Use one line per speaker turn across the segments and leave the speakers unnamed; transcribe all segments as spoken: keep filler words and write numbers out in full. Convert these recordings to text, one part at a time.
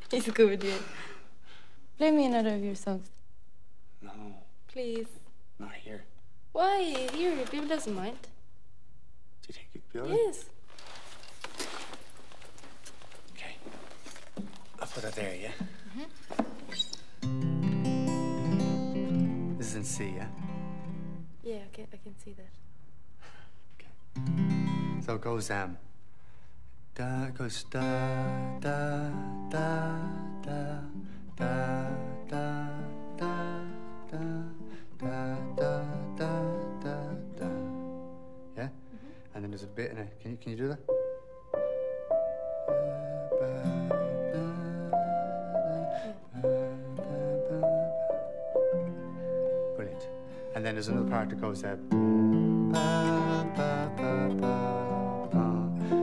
He's good, yeah. Play me another of your songs.
No.
Please.
Not here.
Why? Here, Bill doesn't mind.
Do you think you'd be alright?
Yes.
Okay. I'll put that there, yeah?
Mm-hmm.
This is in C, yeah?
Yeah, I can, I can see that.
Okay. So it goes, um... Da, it goes da, da, da, da, da, da, da, da, da, da, da, da, da. Yeah? Mm-hmm. And then there's a bit in it. Can you, can you do that? Brilliant. And then there's another part that goes there. Ba, ba, ba, ba, ba.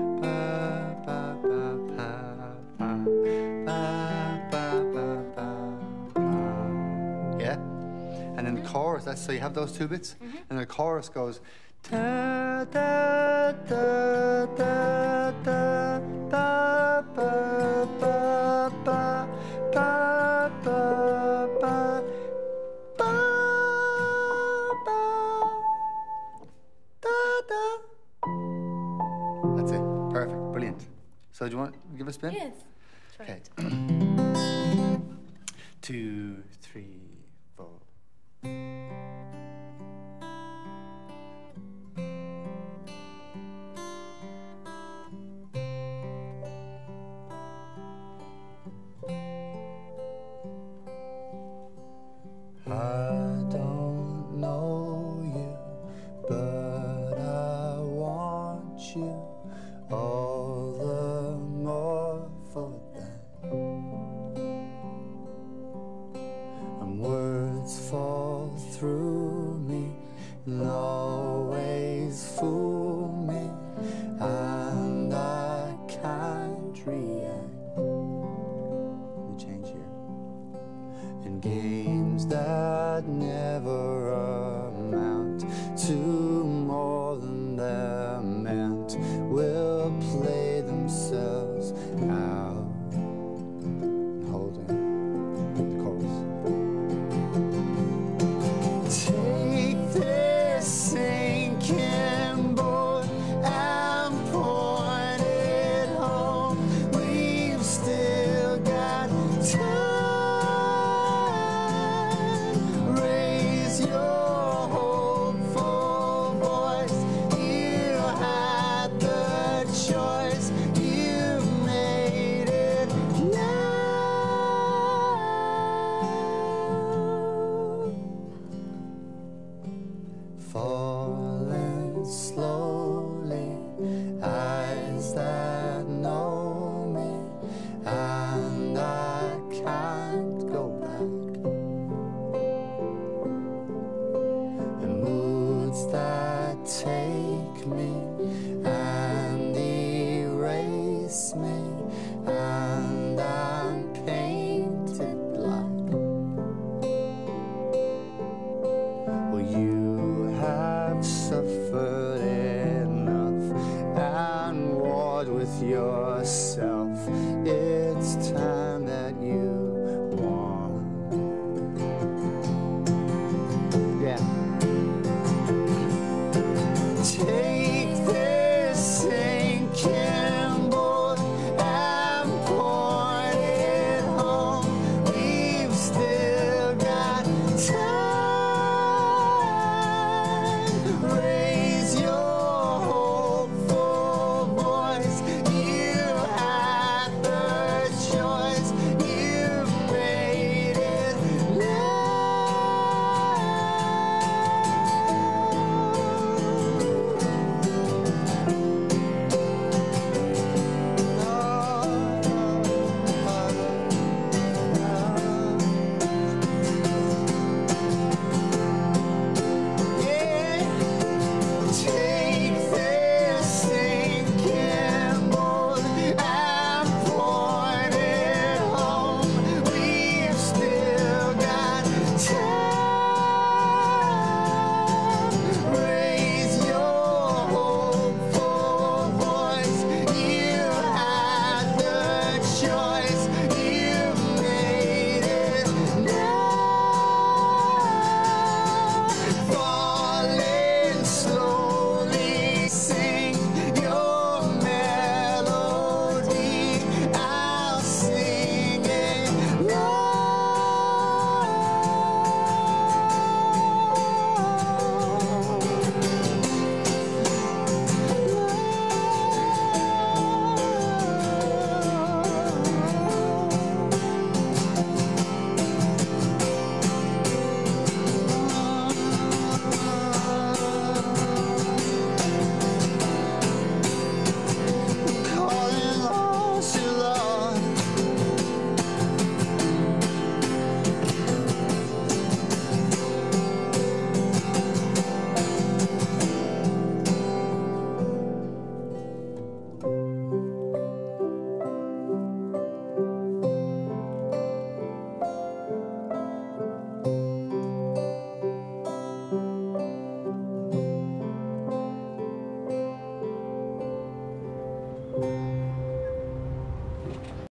Yeah? And then the chorus, that's so you have those two bits, mm-hmm. and the chorus goes da da da da da ba ba ba ba ba ba ba ba da da. That's it. Perfect. Brilliant. So do you want to give a spin?
Yes. Try
Okay.
it.
Two, three, four. I don't know you, but I want you all the more for that. And words fall through me and always fool me, and I can't react. Let me change here. In games that never amount to